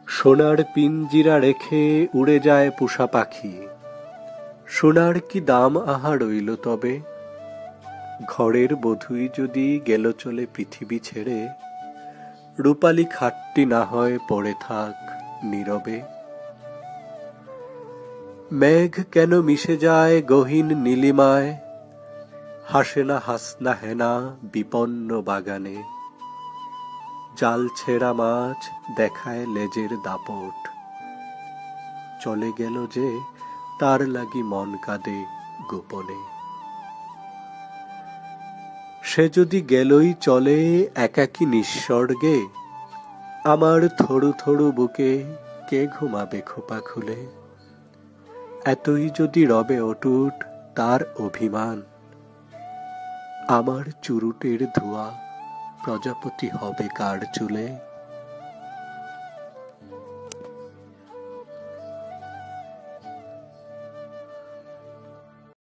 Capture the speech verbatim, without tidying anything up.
সোনার পিঞ্জিরা রেখে উড়ে যায় পোষা পাখি, সোনার কি দাম আহা রইল তবে? ঘরের বধূই যদি গেল চলে পৃথিবী ছেড়ে, রূপালী খাটটি না হয় পড়ে থাক নীরবে। মেঘ কেন মিশে যায় গহীন নীলিমায়, হাসে না হাসনা হেনা বিপন্ন বাগানে। জাল ছেঁড়া মাছ দেখায় লেজের দাপট, চলে গেল যে তার লাগি মন কাঁদে গোপনে। সে যদি গেলই চলে একাকী নিঃস্বর্গে, আমার থরু থরু বুকে কে ঘুমাবে খোপা খুলে? এতই যদি রবে অটুট তার অভিমান, আমার চুরুটের ধোঁয়া প্রজাপতি হবে কার চুলে?